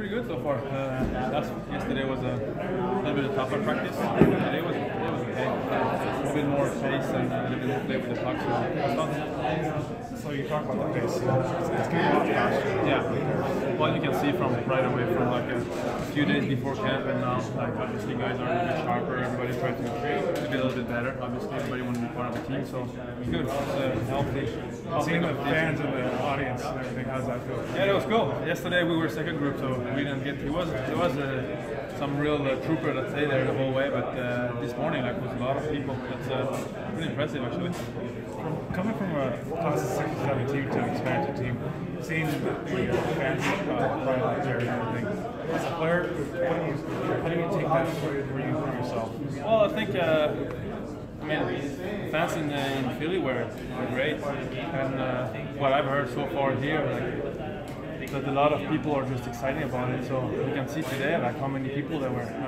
pretty good so far. Yesterday was a little bit of tougher practice. Today was okay. A bit more pace and a little bit more play with the puck. So it was fun. So you talk about the pace. It's getting a lot faster. Yeah. Well, you can see from right away from like a few days before camp and now, like obviously guys are a bit sharper. Everybody's trying to be a little bit better. Obviously, everybody wants to be part of the team, so it's good. It's healthy. Seeing the fans and the audience and everything, how's that feel? Yeah, it was cool. Yesterday we were second group, so we didn't get. There was some real trooper that stayed there the whole way, but this morning like was a lot of people. That's pretty impressive actually. Coming from a class of 67 team to an expansion team, seeing the fans right out there and everything, as a player, how do you take that for yourself? Well, I think. I mean, fans in Philly were great, and what I've heard so far here, like, that a lot of people are just excited about it. So you can see today, like how many people there were.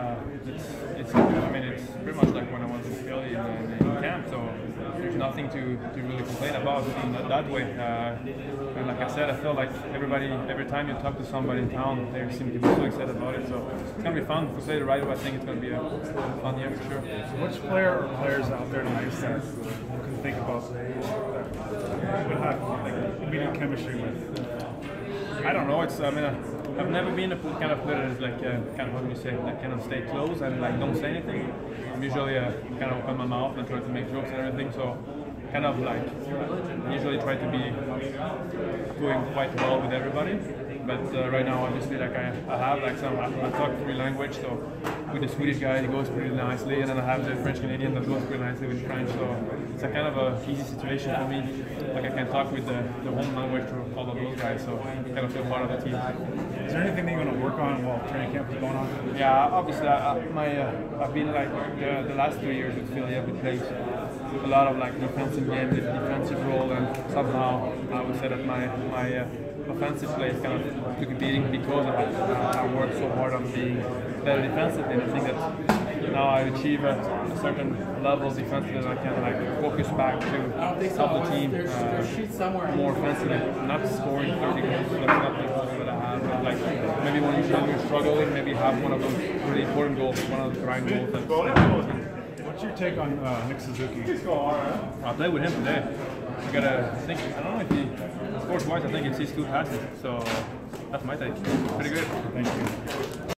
I mean, it's pretty much like when I was in Philly in camp. So there's nothing to really complain about in that way. And like I said, I feel like every time you talk to somebody in town, they seem to be so excited about it. So it's gonna be fun. If we play the right way, I think it's gonna be a fun year for sure. So which player or players out there tonight that can think about that would have like immediate chemistry with? I don't know. I mean, I've never been a kind of player that's like kind of, how do you say, like kind of stay close and like don't say anything. I'm usually kind of open my mouth and try to make jokes and everything. So kind of like usually try to be doing quite well with everybody. But right now, obviously, like I have like I talk three languages, so with the Swedish guy, it goes pretty nicely, and then I have the French Canadian that goes pretty nicely with French. So it's a kind of a easy situation for me. Like I can talk with the home language to all of those guys, so I kind of feel part of the team. Is there anything that you want to work on while training camp is going on? Yeah, obviously, I've been like the last 2 years with Philly. I've been playing a lot of like defensive game, defensive role, and somehow I would say that my offensive play kind of took a beating because I worked so hard on being better defensively. And I think that now I achieve a certain level defensively that I can like focus back to help the team more offensively, not scoring 30 goals. That's not the goal that I have. But like maybe when you're struggling, maybe have one of those really important goals, one of the grind goals. What's your take on Nick Suzuki? I played with him today. I don't know if he scores twice. I think it's his 2 passes. So that's my take. Pretty good. Thank you.